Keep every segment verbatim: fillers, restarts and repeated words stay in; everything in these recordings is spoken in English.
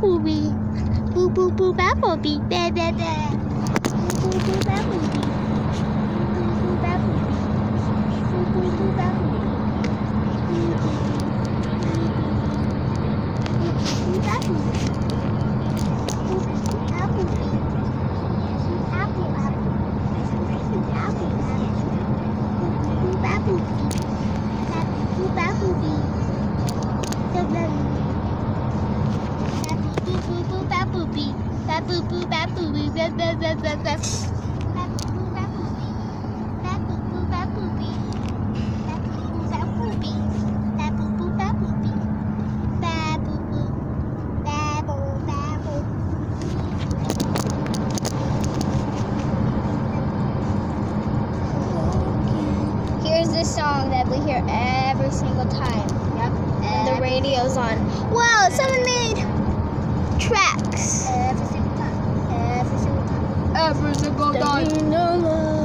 bumblebee. Boo boo boo bumblebee. Ba ba ba. Boo boo boo bumblebee. Boo boo bumblebee. Boo boo boo bumblebee. Boo boo boo bumblebee. Applebee. Apple apple. Apple apple. Boo bumblebee. Boo bumblebee. Boo boo bumblebee. Boo boo bumblebee. Boo boo bumblebee. Here's the song that we hear every single time. Yep. When the radio's on. Wow, someone made tracks. Every single time. Every single time. Every single time.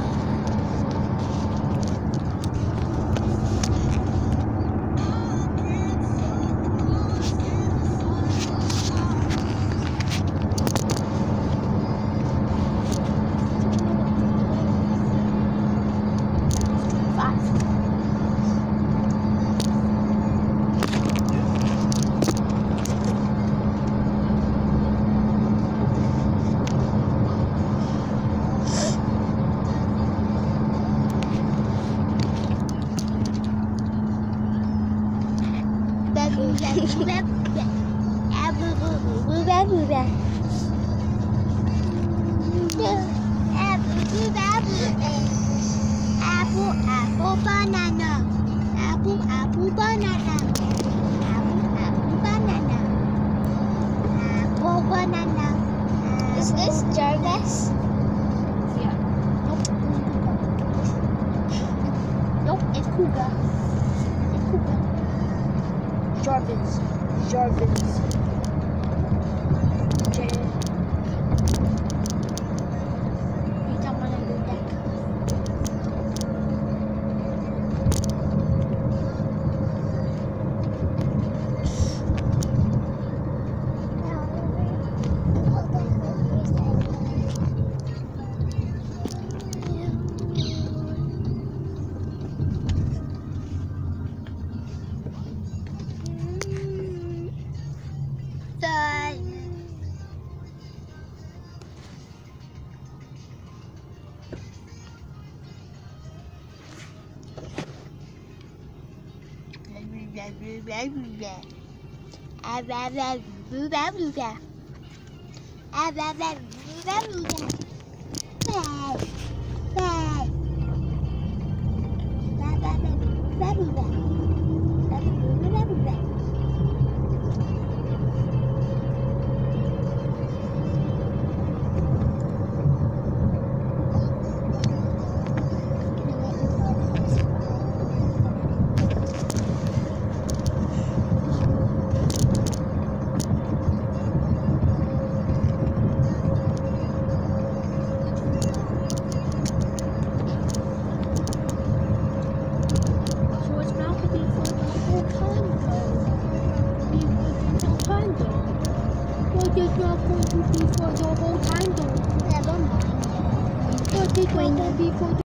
Apple, apple, banana. Apple, apple, banana. Apple, apple, banana. Apple, banana. Is this Jarvis? Yeah. Nope. Nope, it's Cougar. It's Cougar. Jarvis. Jarvis. J. You don't want to do that. It's not going to be for the whole time though. Never mind. But it's not going to be for the